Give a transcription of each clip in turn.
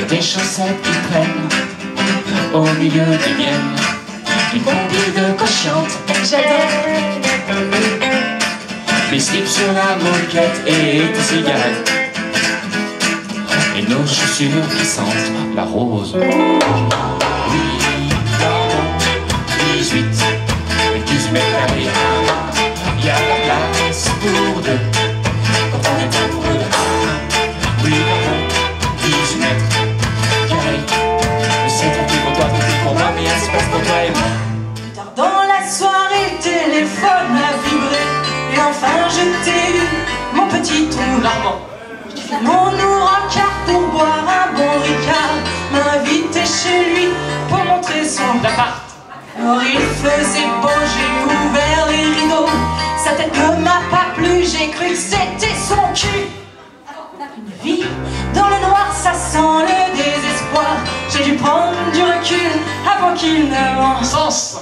tes chaussettes qui traînent au milieu des miennes, une compile de cochontes, j'adore. Mes slips sur la moquette et tes cigarettes, et nos chaussures qui sentent la rose. Oui, dans mon 18 mètres carrés, il y a la place pour deux quand on est amoureux de. Oui, dans mon 18 mètres carrés, c'est tranquille pour toi, tranquille pour moi, mais il y a espace pour toi et moi. Tard dans la soirée, le téléphone a vibré, et enfin je t'ai eu, mon petit trou. Normand. Mon ouracard pour boire un bon ricard, m'invitait chez lui pour montrer son appart. Alors il faisait beau, j'ai ouvert les rideaux, sa tête ne m'a pas plu, j'ai cru que c'était son cul. Une vie dans le noir, ça sent le désespoir, j'ai dû prendre du recul avant qu'il ne m'en Sens.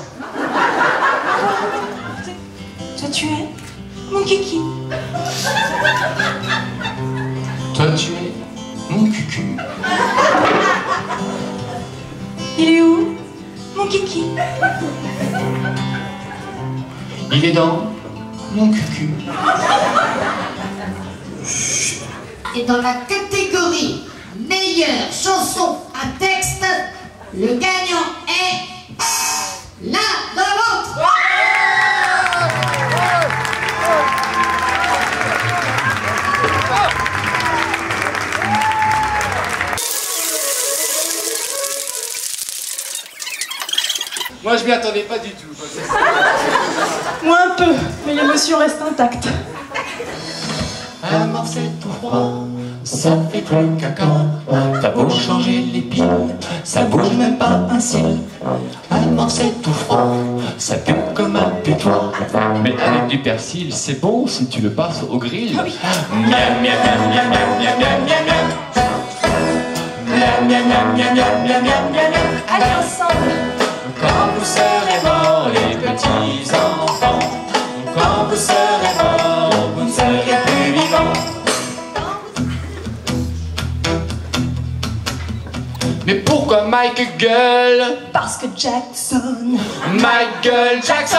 Toi tu es mon kiki. Toi tu es mon cucu. Il est où mon kiki? Il est dans mon cucu. Et dans la catégorie meilleure chanson à texte, le gagnant est l'un de l'autre. Moi, je m'y attendais pas du tout. Moi un peu, mais l'émotion reste intacte. Un mort c'est tout froid, ça fait trop caca. T'as beau changer les piles, ça bouge même pas un cil. Un mort c'est tout froid, ça pue comme un putois. Mais avec du persil, c'est bon si tu le passes au grill. Miam miam miam miam miam miam miam miam miam. Miam miam miam miam miam miam miam miam. Allez ensemble. Quand vous serez morts les petits enfants, quand vous serez morts, vous ne serez plus vivants. Mais pourquoi Mike gueule? Parce que Jackson. Michael Jackson.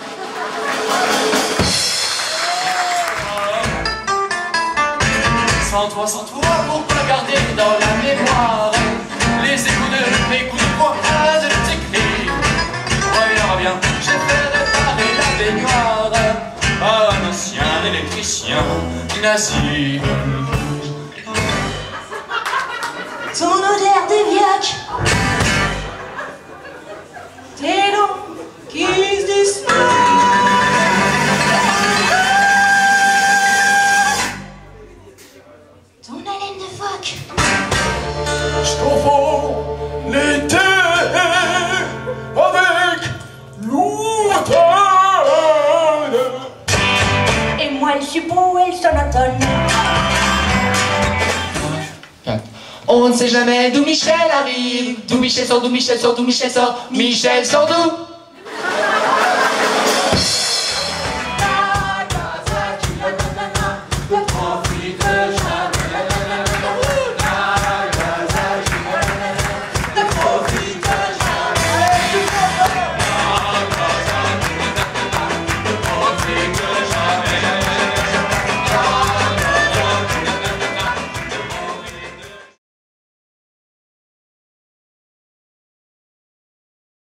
Sans toi, pourquoi garder dans la mémoire les échos de mes coups de poing de t'écrire? Reviens, j'ai fait réparer la baignoire à un ancien électricien nazi. Ton odeur d'éviac, tes dents qui se disent. Ton haleine de phoque. Je confonds l'été avec l'automne. Et moi le suppos et le sonotone. On ne sait jamais d'où Michel arrive, d'où Michel sort, d'où Michel sort, d'où Michel sort, Michel sort d'où?